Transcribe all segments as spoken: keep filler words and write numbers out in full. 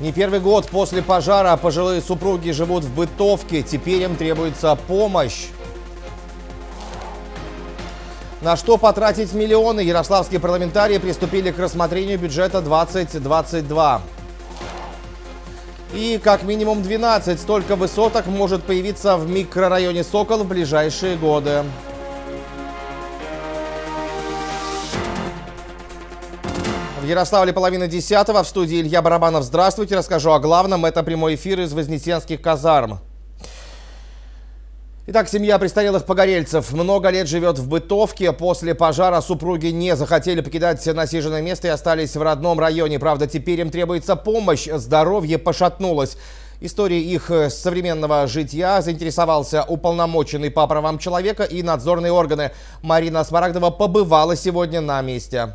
Не первый год после пожара пожилые супруги живут в бытовке. Теперь им требуется помощь. На что потратить миллионы? Ярославские парламентарии приступили к рассмотрению бюджета двадцать двадцать два. И как минимум двенадцать столько высоток может появиться в микрорайоне Сокол в ближайшие годы. В Ярославле половина десятого. В студии Илья Барабанов. Здравствуйте. Расскажу о главном. Это прямой эфир из Вознесенских казарм. Итак, семья престарелых погорельцев много лет живет в бытовке. После пожара супруги не захотели покидать насиженное место и остались в родном районе. Правда, теперь им требуется помощь. Здоровье пошатнулось. Историей их современного житья заинтересовался уполномоченный по правам человека и надзорные органы. Марина Смарагдова побывала сегодня на месте.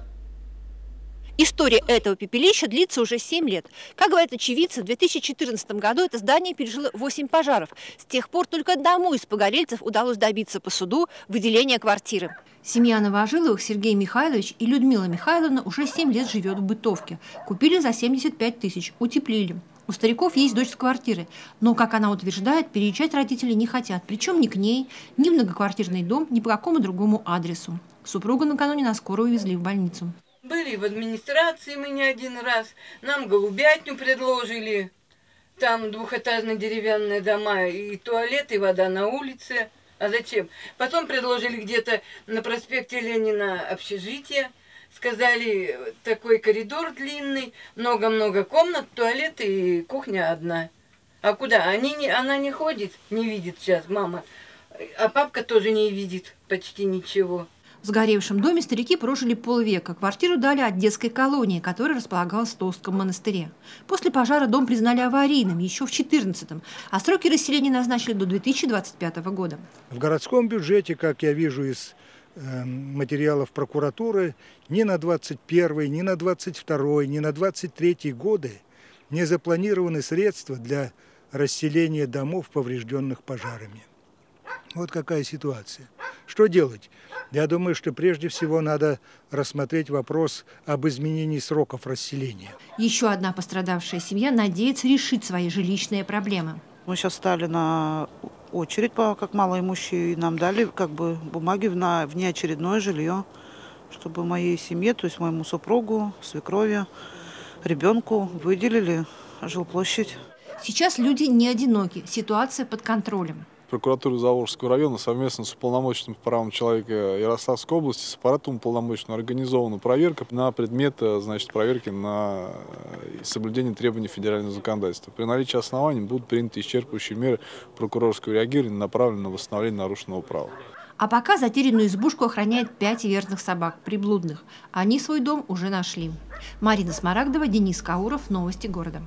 История этого пепелища длится уже семь лет. Как говорят очевидцы, в две тысячи четырнадцатом году это здание пережило восемь пожаров. С тех пор только одному из погорельцев удалось добиться по суду выделения квартиры. Семья Новожиловых Сергей Михайлович и Людмила Михайловна уже семь лет живет в бытовке. Купили за семьдесят пять тысяч, утеплили. У стариков есть дочь с квартиры, но, как она утверждает, переезжать родители не хотят. Причем ни к ней, ни в многоквартирный дом, ни по какому другому адресу. Супругу накануне на скорую увезли в больницу. Были в администрации мы не один раз, нам голубятню предложили, там двухэтажные деревянные дома, и туалет, и вода на улице. А зачем? Потом предложили где-то на проспекте Ленина общежитие, сказали, такой коридор длинный, много-много комнат, туалет и кухня одна. А куда? Они не, она не ходит, не видит сейчас мама, а папка тоже не видит почти ничего. В сгоревшем доме старики прожили полвека. Квартиру дали от детской колонии, которая располагалась в Толстском монастыре. После пожара дом признали аварийным еще в четырнадцатом, а сроки расселения назначили до две тысячи двадцать пятого года. В городском бюджете, как я вижу из э, материалов прокуратуры, ни на двадцать первый, ни на двадцать второй, ни на двадцать третий годы не запланированы средства для расселения домов, поврежденных пожарами. Вот какая ситуация. Что делать? Я думаю, что прежде всего надо рассмотреть вопрос об изменении сроков расселения. Еще одна пострадавшая семья надеется решить свои жилищные проблемы. Мы сейчас стали на очередь, как малоимущие, и нам дали как бы бумаги на внеочередное жилье, чтобы моей семье, то есть моему супругу, свекрови, ребенку выделили жилплощадь. Сейчас люди не одиноки, ситуация под контролем. Прокуратура Заволжского района совместно с уполномоченным по правам человека Ярославской области, с аппаратом уполномоченного организована проверка на предмет, значит, проверки на соблюдение требований федерального законодательства. При наличии оснований будут приняты исчерпывающие меры прокурорского реагирования, направленные на восстановление нарушенного права. А пока затерянную избушку охраняет пять верных собак, приблудных. Они свой дом уже нашли. Марина Смарагдова, Денис Кауров. Новости города.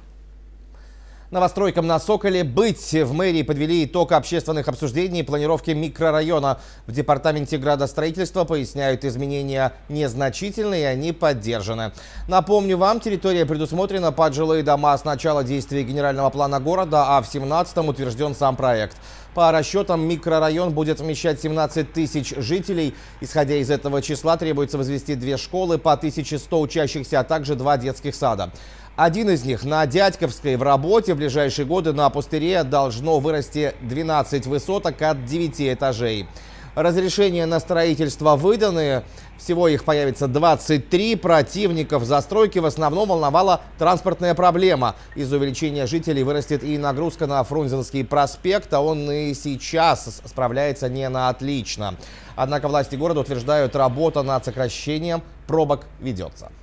Новостройкам на Соколе быть. В мэрии подвели итог общественных обсуждений и планировки микрорайона. В департаменте градостроительства поясняют, изменения незначительные, и они поддержаны. Напомню вам, территория предусмотрена под жилые дома с начала действия генерального плана города, а в семнадцатом утвержден сам проект. По расчетам, микрорайон будет вмещать семнадцать тысяч жителей. Исходя из этого числа, требуется возвести две школы, по тысяче сто учащихся, а также два детских сада. Один из них на Дядьковской в работе. В ближайшие годы на пустыре должно вырасти двенадцать высоток от девяти этажей. Разрешения на строительство выданы. Всего их появится двадцать три. Противников застройки в основном волновала транспортная проблема. Из-за увеличения жителей вырастет и нагрузка на Фрунзенский проспект, а он и сейчас справляется не на отлично. Однако власти города утверждают, работа над сокращением пробок ведется.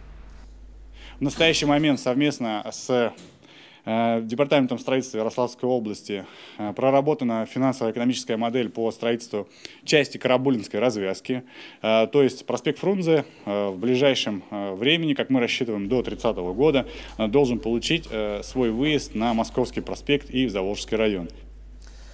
В настоящий момент совместно с э, Департаментом строительства Ярославской области э, проработана финансово-экономическая модель по строительству части Карабулинской развязки. Э, то есть проспект Фрунзе э, в ближайшем э, времени, как мы рассчитываем, до тридцатого года, э, должен получить э, свой выезд на Московский проспект и в Заволжский район.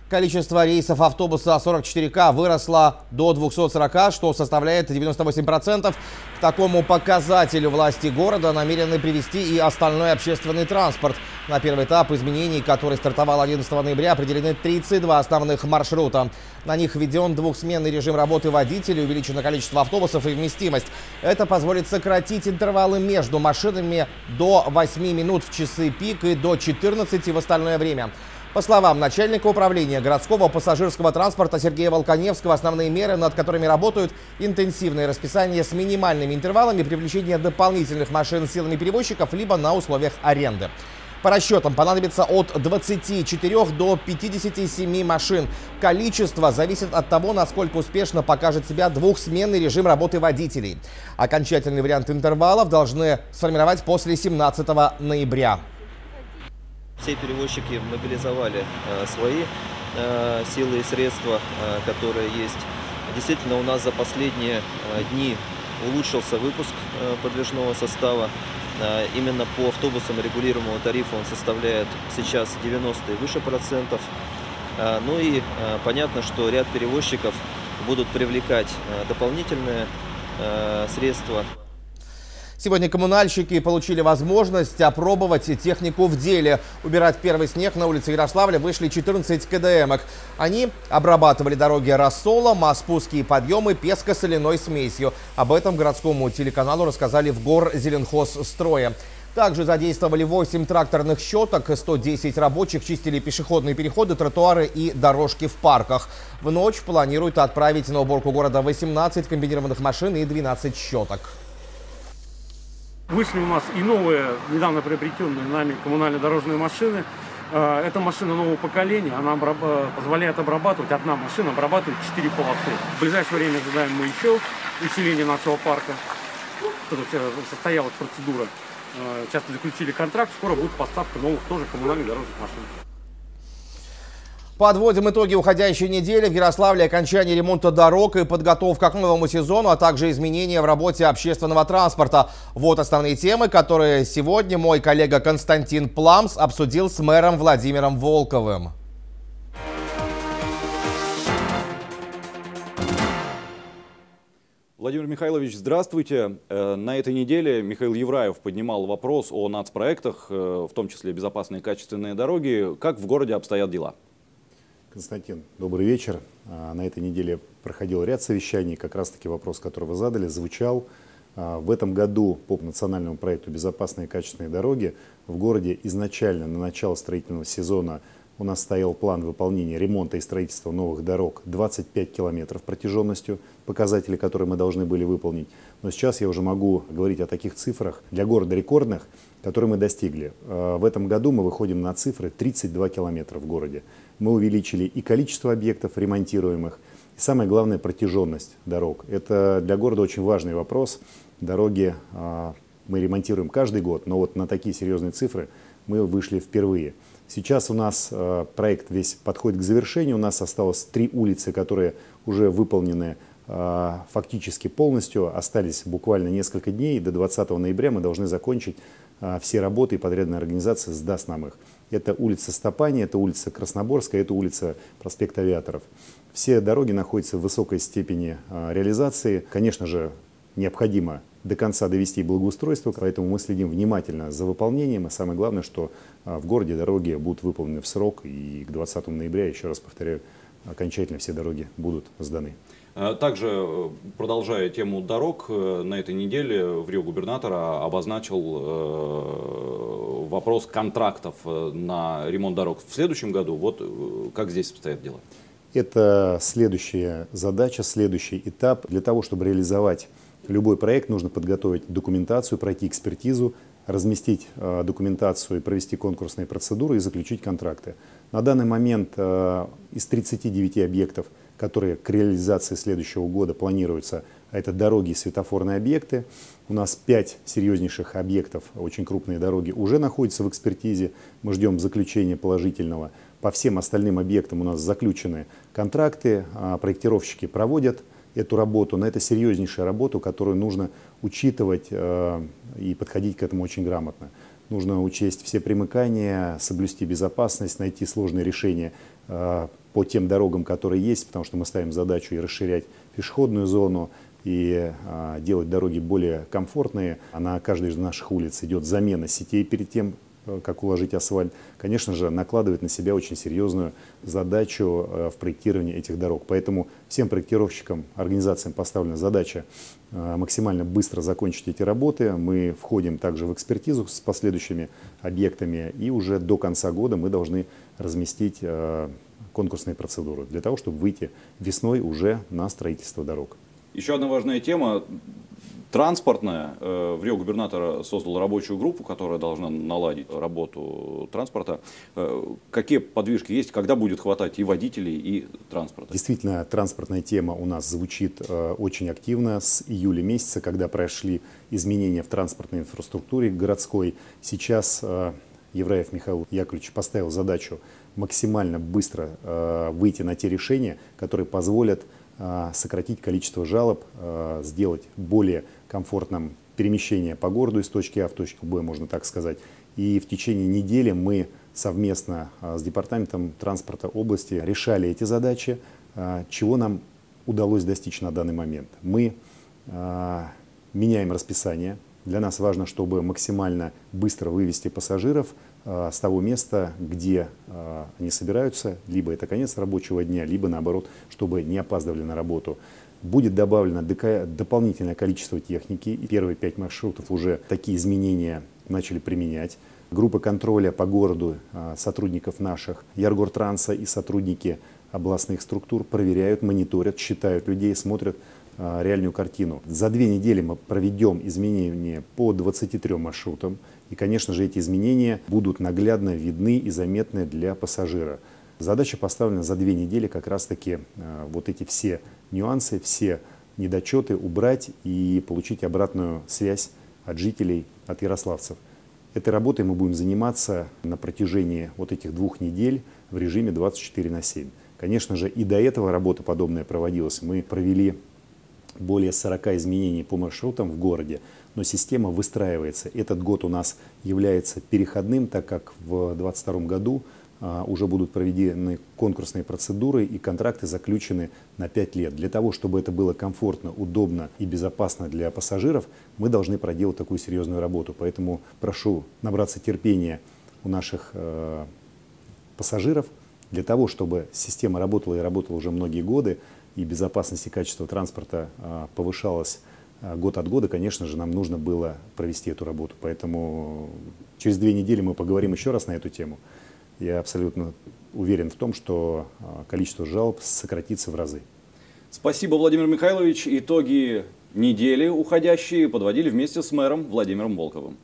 Количество рейсов автобуса сорок четыре К выросло до двухсот сорока, что составляет девяносто восемь процентов. К такому показателю власти города намерены привести и остальной общественный транспорт. На первый этап изменений, который стартовал одиннадцатого ноября, определены тридцать два основных маршрута. На них введен двухсменный режим работы водителей, увеличено количество автобусов и вместимость. Это позволит сократить интервалы между машинами до восьми минут в часы пик и до четырнадцати в остальное время. По словам начальника управления городского пассажирского транспорта Сергея Волконевского, основные меры, над которыми работают: интенсивное расписание с минимальными интервалами, привлечение дополнительных машин силами перевозчиков, либо на условиях аренды. По расчетам понадобится от двадцати четырёх до пятидесяти семи машин. Количество зависит от того, насколько успешно покажет себя двухсменный режим работы водителей. Окончательный вариант интервалов должны сформировать после семнадцатого ноября. Все перевозчики мобилизовали э, свои э, силы и средства, э, которые есть. Действительно, у нас за последние э, дни улучшился выпуск э, подвижного состава. Э, именно по автобусам регулируемого тарифа он составляет сейчас девяносто и выше процентов. Э, ну и э, понятно, что ряд перевозчиков будут привлекать э, дополнительные э, средства. Сегодня коммунальщики получили возможность опробовать технику в деле. Убирать первый снег на улице Ярославля вышли четырнадцать КДМок. Они обрабатывали дороги рассолом, а спуски и подъемы песко-соляной смесью. Об этом городскому телеканалу рассказали в Горзеленхозстрое. Также задействовали восемь тракторных щеток, сто десять рабочих чистили пешеходные переходы, тротуары и дорожки в парках. В ночь планируют отправить на уборку города восемнадцать комбинированных машин и двенадцать щеток. Вышли у нас и новые, недавно приобретенные нами коммунально-дорожные машины. Это машина нового поколения, она позволяет обрабатывать, одна машина обрабатывает четыре полосы. В ближайшее время ожидаем мы еще усиление нашего парка. Тут состоялась процедура. Сейчас заключили контракт, скоро будет поставка новых тоже коммунальных дорожных машин. Подводим итоги уходящей недели. В Ярославле окончание ремонта дорог и подготовка к новому сезону, а также изменения в работе общественного транспорта. Вот основные темы, которые сегодня мой коллега Константин Пламс обсудил с мэром Владимиром Волковым. Владимир Михайлович, здравствуйте. На этой неделе Михаил Евраев поднимал вопрос о нацпроектах, в том числе безопасные и качественные дороги. Как в городе обстоят дела? Константин, добрый вечер. На этой неделе проходил ряд совещаний. Как раз таки вопрос, который вы задали, звучал. В этом году по национальному проекту «Безопасные и качественные дороги» в городе изначально на начало строительного сезона у нас стоял план выполнения ремонта и строительства новых дорог двадцать пять километров протяженностью, показатели, которые мы должны были выполнить. Но сейчас я уже могу говорить о таких цифрах для города рекордных, которые мы достигли. В этом году мы выходим на цифры тридцать два километра в городе. Мы увеличили и количество объектов ремонтируемых, и самое главное — протяженность дорог. Это для города очень важный вопрос. Дороги мы ремонтируем каждый год, но вот на такие серьезные цифры мы вышли впервые. Сейчас у нас э, проект весь подходит к завершению. У нас осталось три улицы, которые уже выполнены э, фактически полностью. Остались буквально несколько дней. И до двадцатого ноября мы должны закончить э, все работы, и подрядная организация сдаст нам их. Это улица Стопани, это улица Красноборская, это улица проспект Авиаторов. Все дороги находятся в высокой степени э, реализации. Конечно же, необходимо до конца довести благоустройство, поэтому мы следим внимательно за выполнением. И самое главное, что в городе дороги будут выполнены в срок, и к двадцатому ноября, еще раз повторяю, окончательно все дороги будут сданы. Также, продолжая тему дорог, на этой неделе в Рио губернатор обозначил вопрос контрактов на ремонт дорог в следующем году. Вот как здесь обстоят дела? Это следующая задача, следующий этап. Для того, чтобы реализовать любой проект, нужно подготовить документацию, пройти экспертизу, разместить э, документацию, провести конкурсные процедуры и заключить контракты. На данный момент э, из тридцати девяти объектов, которые к реализации следующего года планируются, а это дороги и светофорные объекты, у нас пять серьезнейших объектов, очень крупные дороги, уже находятся в экспертизе. Мы ждем заключения положительного. По всем остальным объектам у нас заключены контракты, э, проектировщики проводят эту работу, но это серьезнейшая работа, которую нужно учитывать э, и подходить к этому очень грамотно. нужно учесть все примыкания, соблюсти безопасность, найти сложные решения по тем дорогам, которые есть, потому что мы ставим задачу и расширять пешеходную зону, и а, делать дороги более комфортные. А на каждой из наших улиц идет замена сетей перед тем, как уложить асфальт. Конечно же, накладывает на себя очень серьезную задачу а, в проектировании этих дорог. Поэтому всем проектировщикам, организациям поставлена задача а, максимально быстро закончить эти работы. Мы входим также в экспертизу с последующими объектами, и уже до конца года мы должны разместить а, конкурсные процедуры для того, чтобы выйти весной уже на строительство дорог. Еще одна важная тема транспортная. В Рио губернатор создал рабочую группу, которая должна наладить работу транспорта. Какие подвижки есть, когда будет хватать и водителей, и транспорта? Действительно, транспортная тема у нас звучит очень активно с июля месяца, когда прошли изменения в транспортной инфраструктуре городской. Сейчас Евраев Михаил Яковлевич поставил задачу максимально быстро выйти на те решения, которые позволят сократить количество жалоб, сделать более комфортным перемещение по городу из точки А в точку Б, можно так сказать. И в течение недели мы совместно с Департаментом транспорта области решали эти задачи, чего нам удалось достичь на данный момент. Мы меняем расписание. Для нас важно, чтобы максимально быстро вывести пассажиров с того места, где они собираются, либо это конец рабочего дня, либо наоборот, чтобы не опаздывали на работу. Будет добавлено дополнительное количество техники, и первые пять маршрутов уже такие изменения начали применять. Группа контроля по городу сотрудников наших Яргортранса и сотрудники областных структур проверяют, мониторят, считают людей, смотрят реальную картину. За две недели мы проведем изменения по двадцати трём маршрутам. И, конечно же, эти изменения будут наглядно видны и заметны для пассажира. Задача поставлена за две недели как раз-таки э, вот эти все нюансы, все недочеты убрать и получить обратную связь от жителей, от ярославцев. Этой работой мы будем заниматься на протяжении вот этих двух недель в режиме двадцать четыре на семь. Конечно же, и до этого работа подобная проводилась. Мы провели более сорока изменений по маршрутам в городе, но система выстраивается. Этот год у нас является переходным, так как в две тысячи двадцать втором году а, уже будут проведены конкурсные процедуры и контракты заключены на пять лет. Для того, чтобы это было комфортно, удобно и безопасно для пассажиров, мы должны проделать такую серьезную работу. Поэтому прошу набраться терпения у наших э, пассажиров для того, чтобы система работала и работала уже многие годы, и безопасность и качество транспорта а, повышалось а, год от года, конечно же, нам нужно было провести эту работу. Поэтому через две недели мы поговорим еще раз на эту тему. Я абсолютно уверен в том, что а, количество жалоб сократится в разы. Спасибо, Владимир Михайлович. Итоги недели уходящие подводили вместе с мэром Владимиром Волковым.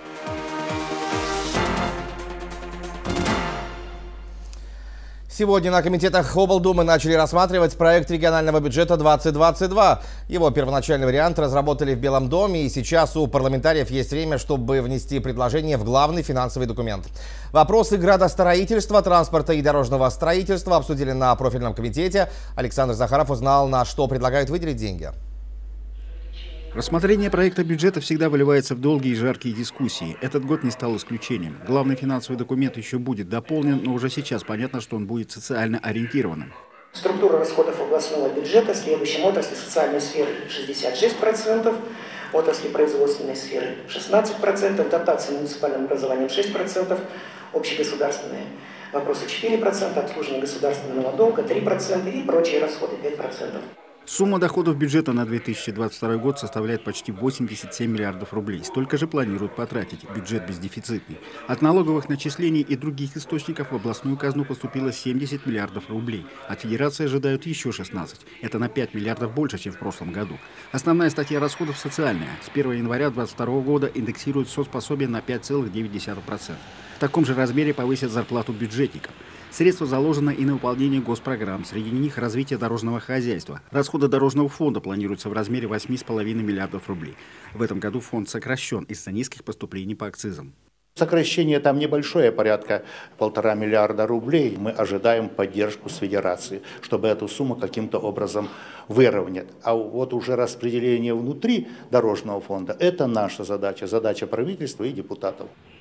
Сегодня на комитетах облдумы начали рассматривать проект регионального бюджета двадцать двадцать два. Его первоначальный вариант разработали в Белом доме, и сейчас у парламентариев есть время, чтобы внести предложение в главный финансовый документ. Вопросы градостроительства, транспорта и дорожного строительства обсудили на профильном комитете. Александр Захаров узнал, на что предлагают выделить деньги. Рассмотрение проекта бюджета всегда выливается в долгие и жаркие дискуссии. Этот год не стал исключением. Главный финансовый документ еще будет дополнен, но уже сейчас понятно, что он будет социально ориентированным. Структура расходов областного бюджета следующим: отрасли социальной сферы шестьдесят шесть процентов, отрасли производственной сферы шестнадцать процентов, дотации муниципальным образованием шесть процентов, общегосударственные вопросы четыре процента, обслуживание государственного долга три процента и прочие расходы пять процентов. Сумма доходов бюджета на две тысячи двадцать второй год составляет почти восемьдесят семь миллиардов рублей. Столько же планируют потратить. Бюджет бездефицитный. От налоговых начислений и других источников в областную казну поступило семьдесят миллиардов рублей. От федерации ожидают еще шестнадцать. Это на пять миллиардов больше, чем в прошлом году. Основная статья расходов социальная. С первого января две тысячи двадцать второго года индексируют соцпособие на пять целых девять десятых процента. В таком же размере повысят зарплату бюджетникам. Средства заложены и на выполнение госпрограмм, среди них развитие дорожного хозяйства. Расходы дорожного фонда планируются в размере восьми с половиной миллиардов рублей. В этом году фонд сокращен из-за низких поступлений по акцизам. Сокращение там небольшое, порядка полтора миллиарда рублей. Мы ожидаем поддержку с федерации, чтобы эту сумму каким-то образом выровнять. А вот уже распределение внутри дорожного фонда – это наша задача, задача правительства и депутатов.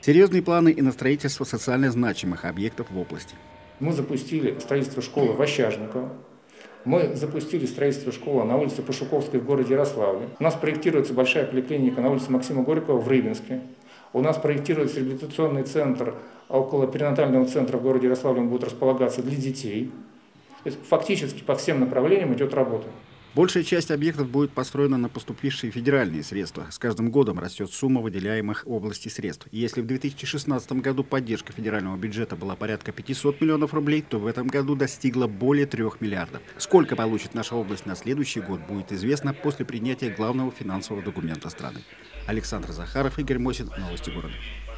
Серьезные планы и на строительство социально значимых объектов в области. Мы запустили строительство школы в Ощажниково. Мы запустили строительство школы на улице Пашуковской в городе Ярославле. У нас проектируется большая поликлиника на улице Максима Горького в Рыбинске. У нас проектируется реабилитационный центр около перинатального центра в городе Ярославле, он будет располагаться для детей. Фактически по всем направлениям идет работа. Большая часть объектов будет построена на поступившие федеральные средства. С каждым годом растет сумма выделяемых области средств. И если в две тысячи шестнадцатом году поддержка федерального бюджета была порядка пятисот миллионов рублей, то в этом году достигла более трех миллиардов. Сколько получит наша область на следующий год, будет известно после принятия главного финансового документа страны. Александр Захаров, Игорь Мосин, новости города.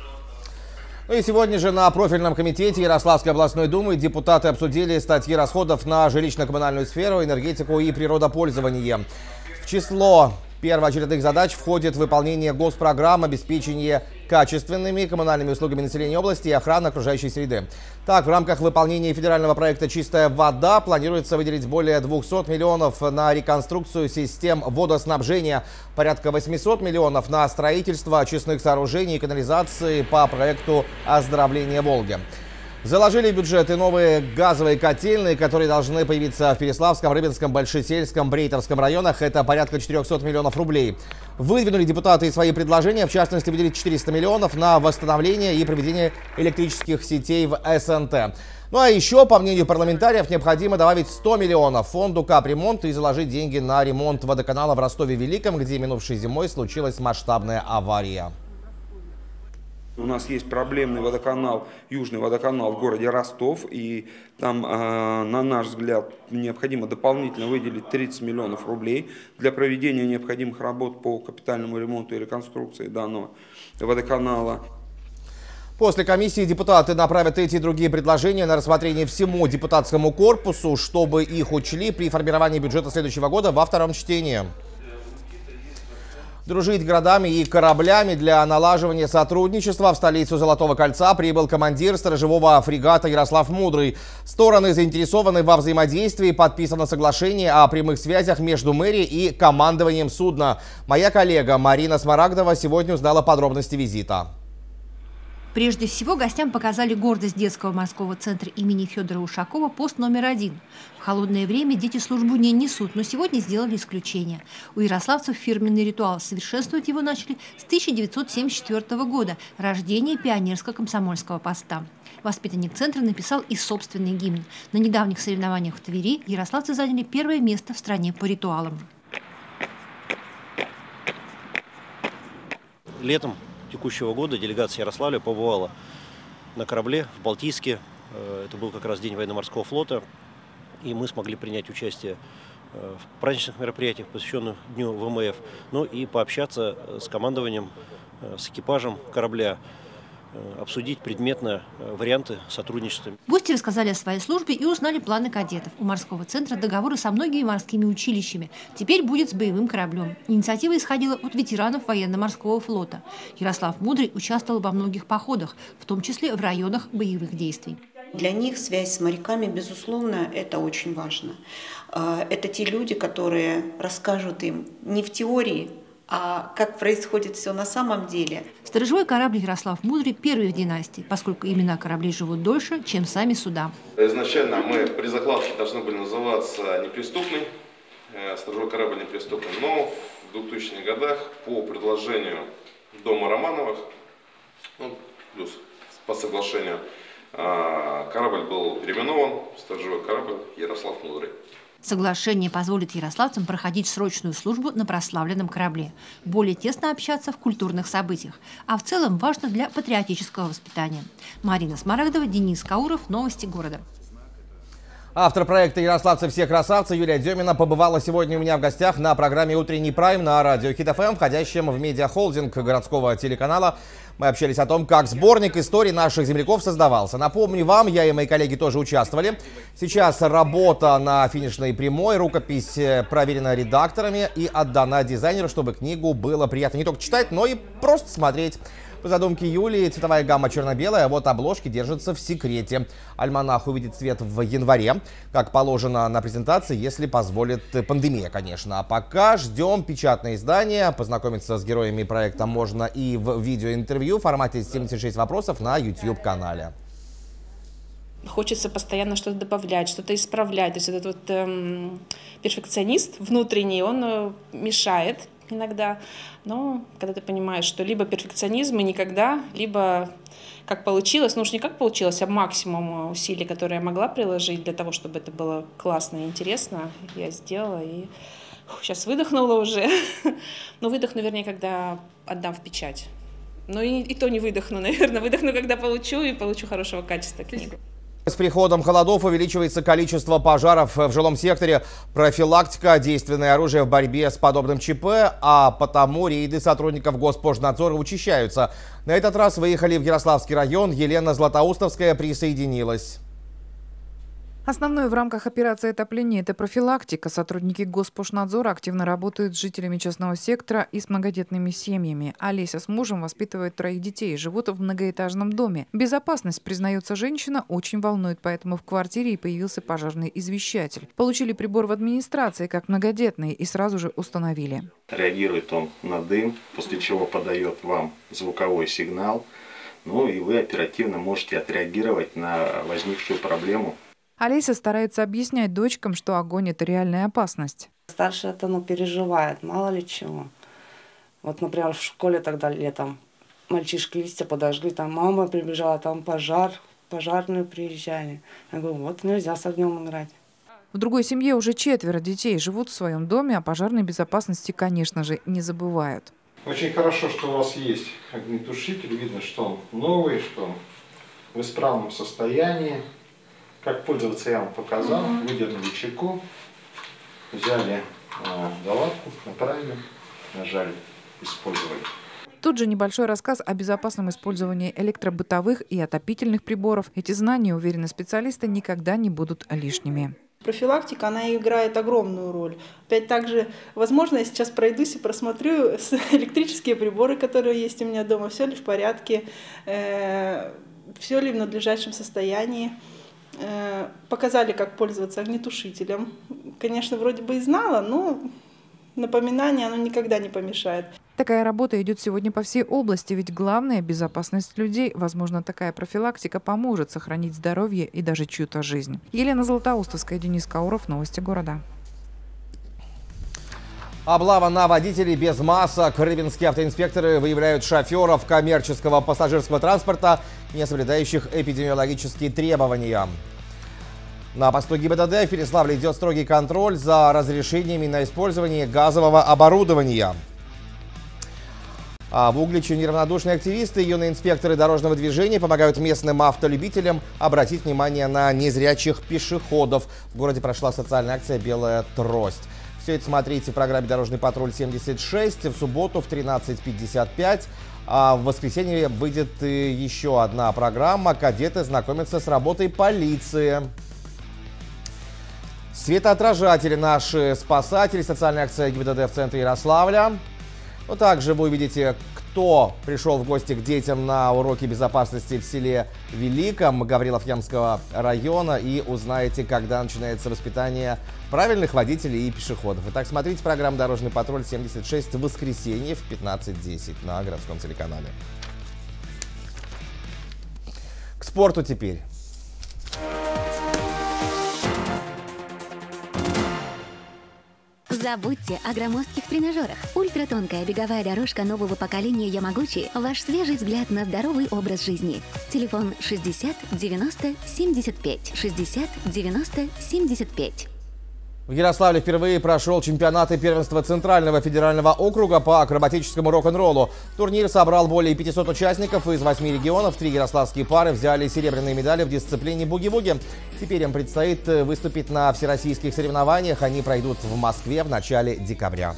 Ну и сегодня же на профильном комитете Ярославской областной думы депутаты обсудили статьи расходов на жилищно-коммунальную сферу, энергетику и природопользование. В число первоочередных задач входит выполнение госпрограмм обеспечения качественными коммунальными услугами населения области и охрана окружающей среды. Так, в рамках выполнения федерального проекта «Чистая вода» планируется выделить более двухсот миллионов на реконструкцию систем водоснабжения, порядка восьмисот миллионов на строительство очистных сооружений и канализации по проекту оздоровления Волги. Заложили в бюджеты новые газовые котельные, которые должны появиться в Переславском, Рыбинском, Большесельском, Брейторском районах. Это порядка четырехсот миллионов рублей. Выдвинули депутаты свои предложения, в частности, выделить четыреста миллионов на восстановление и проведение электрических сетей в эс эн тэ. Ну а еще, по мнению парламентариев, необходимо добавить сто миллионов фонду капремонт и заложить деньги на ремонт водоканала в Ростове-Великом, где минувшей зимой случилась масштабная авария. У нас есть проблемный водоканал, южный водоканал в городе Ростов, и там, э, на наш взгляд, необходимо дополнительно выделить тридцать миллионов рублей для проведения необходимых работ по капитальному ремонту и реконструкции данного водоканала. После комиссии депутаты направят эти и другие предложения на рассмотрение всему депутатскому корпусу, чтобы их учли при формировании бюджета следующего года во втором чтении. Дружить городами и кораблями для налаживания сотрудничества в столицу Золотого кольца прибыл командир сторожевого фрегата Ярослав Мудрый. Стороны заинтересованы во взаимодействии, подписано соглашение о прямых связях между мэрией и командованием судна. Моя коллега Марина Смарагдова сегодня узнала подробности визита. Прежде всего, гостям показали гордость детского морского центра имени Федора Ушакова, пост номер один. В холодное время дети службу не несут, но сегодня сделали исключение. У ярославцев фирменный ритуал. Совершенствовать его начали с тысяча девятьсот семьдесят четвёртого года, рождения пионерско-комсомольского поста. Воспитанник центра написал и собственный гимн. На недавних соревнованиях в Твери ярославцы заняли первое место в стране по ритуалам. Летом текущего года делегация Ярославля побывала на корабле в Балтийске. Это был как раз день военно-морского флота. И мы смогли принять участие в праздничных мероприятиях, посвященных Дню вэ эм эф. Ну и пообщаться с командованием, с экипажем корабля, обсудить предметно варианты сотрудничества. Гости рассказали о своей службе и узнали планы кадетов. У морского центра договоры со многими морскими училищами. Теперь будет с боевым кораблем. Инициатива исходила от ветеранов военно-морского флота. Ярослав Мудрый участвовал во многих походах, в том числе в районах боевых действий. Для них связь с моряками, безусловно, это очень важно. Это те люди, которые расскажут им не в теории, а как происходит все на самом деле. Сторожевой корабль Ярослав Мудрый первый в династии, поскольку имена кораблей живут дольше, чем сами суда. Изначально мы при закладке должны были называться «Неприступный», сторожевой корабль «Неприступный», но в двухтысячных годах по предложению дома Романовых, ну, плюс по соглашению, корабль был переименован в сторожевой корабль Ярослав Мудрый. Соглашение позволит ярославцам проходить срочную службу на прославленном корабле, более тесно общаться в культурных событиях, а в целом важно для патриотического воспитания. Марина Смарагдова, Денис Кауров, новости города. Автор проекта «Ярославцы все красавцы» Юлия Демина побывала сегодня у меня в гостях на программе «Утренний прайм» на радио Хит эф эм, входящем в медиахолдинг городского телеканала. Мы общались о том, как сборник историй наших земляков создавался. Напомню вам, я и мои коллеги тоже участвовали. Сейчас работа на финишной прямой, рукопись проверена редакторами и отдана дизайнеру, чтобы книгу было приятно не только читать, но и просто смотреть. По задумке Юлии, цветовая гамма черно-белая, а вот обложки держатся в секрете. Альманах увидит свет в январе, как положено на презентации, если позволит пандемия, конечно. А пока ждем печатное издание. Познакомиться с героями проекта можно и в видеоинтервью в формате семьдесят шесть вопросов на YouTube-канале. Хочется постоянно что-то добавлять, что-то исправлять. То есть этот вот эм, перфекционист внутренний, он э, мешает иногда. Но когда ты понимаешь, что либо перфекционизм и никогда, либо как получилось, ну уж не как получилось, а максимум усилий, которые я могла приложить для того, чтобы это было классно и интересно, я сделала. И фу, сейчас выдохнула уже. Но выдохну, вернее, когда отдам в печать. Ну и, и то не выдохну, наверное. Выдохну, когда получу, и получу хорошего качества книгу. С приходом холодов увеличивается количество пожаров в жилом секторе. Профилактика, действенное оружие в борьбе с подобным ЧП, а потому рейды сотрудников Госпожнадзора учащаются. На этот раз выехали в Ярославский район. Елена Златоустовская присоединилась. Основное в рамках операции отопления – это профилактика. Сотрудники Госпожнадзора активно работают с жителями частного сектора и с многодетными семьями. Олеся с мужем воспитывает троих детей, живут в многоэтажном доме. Безопасность, признается женщина, очень волнует, поэтому в квартире и появился пожарный извещатель. Получили прибор в администрации, как многодетные, и сразу же установили. Реагирует он на дым, после чего подает вам звуковой сигнал, ну и вы оперативно можете отреагировать на возникшую проблему. Олеся старается объяснять дочкам, что огонь – это реальная опасность. Старшая это ну, переживает, мало ли чего. Вот, например, в школе тогда летом мальчишки листья подожгли, там мама прибежала, там пожар, пожарные приезжали. Я говорю, вот нельзя с огнем играть. В другой семье уже четверо детей живут в своем доме, о пожарной безопасности, конечно же, не забывают. Очень хорошо, что у вас есть огнетушитель. Видно, что он новый, что он в исправном состоянии. Как пользоваться я вам показал. Mm-hmm. Выдернули чеку, взяли э, заладку, направили, нажали, использовали. Тут же небольшой рассказ о безопасном использовании электробытовых и отопительных приборов. Эти знания, уверены специалисты, никогда не будут лишними. Профилактика, она играет огромную роль. Опять также, возможно, я сейчас пройдусь и просмотрю электрические приборы, которые есть у меня дома, все ли в порядке, э, все ли в надлежащем состоянии. Показали, как пользоваться огнетушителем. Конечно, вроде бы и знала, но напоминание, оно никогда не помешает. Такая работа идет сегодня по всей области, ведь главное – безопасность людей. Возможно, такая профилактика поможет сохранить здоровье и даже чью-то жизнь. Елена Златоустовская, Денис Кауров, новости города. Облава на водителей без масок. Рыбинские автоинспекторы выявляют шоферов коммерческого пассажирского транспорта, не соблюдающих эпидемиологические требования. На посту ГИБДД в Переславле идет строгий контроль за разрешениями на использование газового оборудования. А в Угличе неравнодушные активисты и юные инспекторы дорожного движения помогают местным автолюбителям обратить внимание на незрячих пешеходов. В городе прошла социальная акция «Белая трость». Все это смотрите в программе «Дорожный патруль семьдесят шесть» в субботу в тринадцать пятьдесят пять. А в воскресенье выйдет еще одна программа. Кадеты знакомятся с работой полиции. Светоотражатели наши спасатели. Социальная акция ГИБДД в центре Ярославля. Ну, также вы увидите, кто пришел в гости к детям на уроки безопасности в селе Великом Гаврилов-Ямского района и узнаете, когда начинается воспитание правильных водителей и пешеходов. Итак, смотрите программу «Дорожный патруль семьдесят шесть» в воскресенье в пятнадцать десять на городском телеканале. К спорту теперь. Забудьте о громоздких тренажерах. Ультратонкая беговая дорожка нового поколения Ямагучи – ваш свежий взгляд на здоровый образ жизни. Телефон шестьдесят девяносто семьдесят пять. шестьдесят девяносто семьдесят пять. В Ярославле впервые прошел чемпионат и первенство Центрального федерального округа по акробатическому рок-н-роллу. Турнир собрал более пятисот участников из восьми регионов. Три ярославские пары взяли серебряные медали в дисциплине буги-вуги. Теперь им предстоит выступить на всероссийских соревнованиях. Они пройдут в Москве в начале декабря.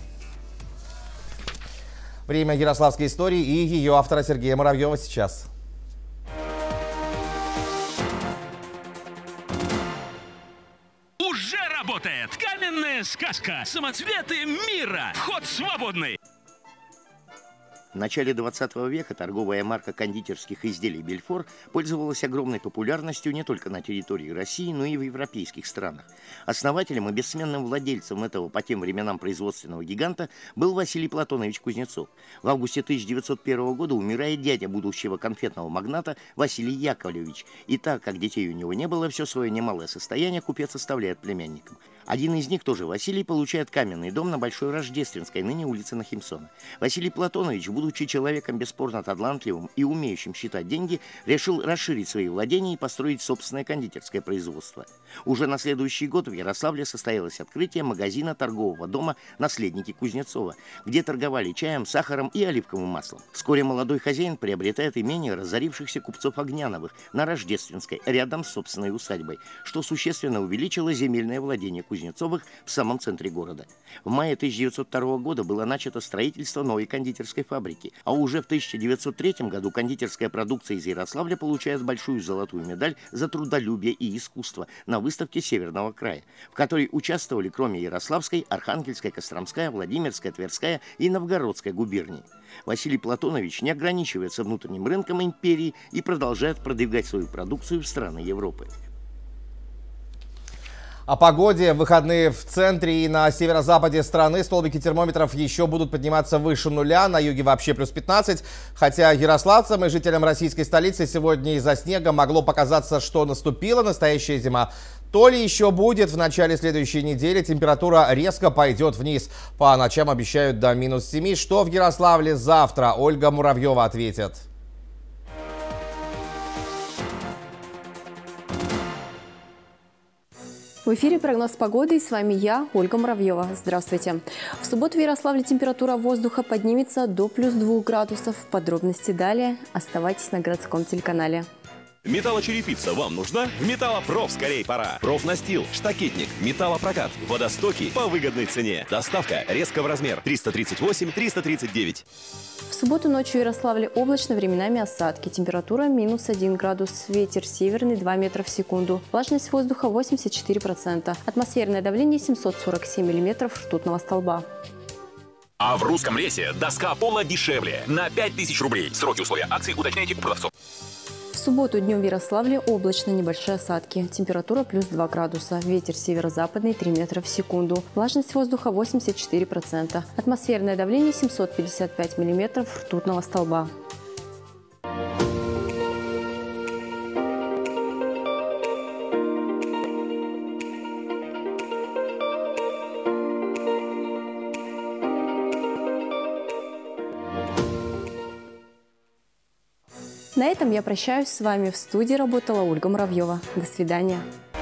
Время ярославской истории и ее автора Сергея Муравьева сейчас. Работает каменная сказка. Самоцветы мира. Вход свободный. В начале двадцатого века торговая марка кондитерских изделий «Бельфор» пользовалась огромной популярностью не только на территории России, но и в европейских странах. Основателем и бессменным владельцем этого по тем временам производственного гиганта был Василий Платонович Кузнецов. В августе тысяча девятьсот первого года умирает дядя будущего конфетного магната Василий Яковлевич. И так как детей у него не было, все свое немалое состояние купец оставляет племянникам. Один из них, тоже Василий, получает каменный дом на Большой Рождественской, ныне улице Нахимсона. Василий Платонович, будучи человеком бесспорно талантливым и умеющим считать деньги, решил расширить свои владения и построить собственное кондитерское производство. Уже на следующий год в Ярославле состоялось открытие магазина торгового дома «Наследники Кузнецова», где торговали чаем, сахаром и оливковым маслом. Вскоре молодой хозяин приобретает имение разорившихся купцов Огняновых на Рождественской, рядом с собственной усадьбой, что существенно увеличило земельное владение Кузнецовых в самом центре города. В мае тысяча девятьсот второго года было начато строительство новой кондитерской фабрики, а уже в тысяча девятьсот третьем году кондитерская продукция из Ярославля получает большую золотую медаль за трудолюбие и искусство на выставке Северного края, в которой участвовали кроме Ярославской, Архангельской, Костромская, Владимирская, Тверская и Новгородская губернии. Василий Платонович не ограничивается внутренним рынком империи и продолжает продвигать свою продукцию в страны Европы. О погоде. В выходные в центре и на северо-западе страны столбики термометров еще будут подниматься выше нуля, на юге вообще плюс пятнадцать. Хотя ярославцам и жителям российской столицы сегодня из-за снега могло показаться, что наступила настоящая зима. То ли еще будет, в начале следующей недели температура резко пойдет вниз. По ночам обещают до минус семи. Что в Ярославле завтра? Ольга Муравьева ответит. В эфире прогноз погоды, и с вами я, Ольга Муравьева. Здравствуйте. В субботу в Ярославле температура воздуха поднимется до плюс двух градусов. Подробности далее. Оставайтесь на городском телеканале. Металлочерепица вам нужна? В Металлопроф скорее пора. Профнастил, штакетник, металлопрокат, водостоки по выгодной цене. Доставка резко в размер триста тридцать восемь триста тридцать девять. В субботу ночью в Ярославле облачно, временами осадки. Температура минус один градус. Ветер северный два метра в секунду. Влажность воздуха восемьдесят четыре процента. Атмосферное давление семьсот сорок семь миллиметров ртутного столба. А в Русском лесе доска пола дешевле на пять тысяч рублей. Сроки условия акции уточняйте у продавцов. В субботу днем в Ярославле облачно, небольшие осадки. Температура плюс два градуса. Ветер северо-западный три метра в секунду. Влажность воздуха восемьдесят четыре процента. Атмосферное давление семьсот пятьдесят пять миллиметров ртутного столба. На этом я прощаюсь с вами. В студии работала Ольга Муравьева. До свидания.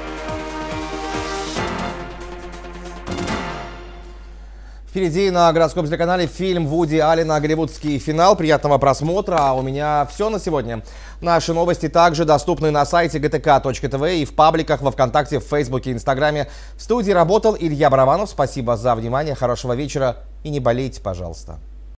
Впереди на городском телеканале фильм Вуди Аллена «Голливудский финал». Приятного просмотра. А у меня все на сегодня. Наши новости также доступны на сайте гэ тэ ка точка тэ вэ и в пабликах во ВКонтакте, в Фейсбуке, Инстаграме. В студии работал Илья Барабанов. Спасибо за внимание. Хорошего вечера. И не болейте, пожалуйста.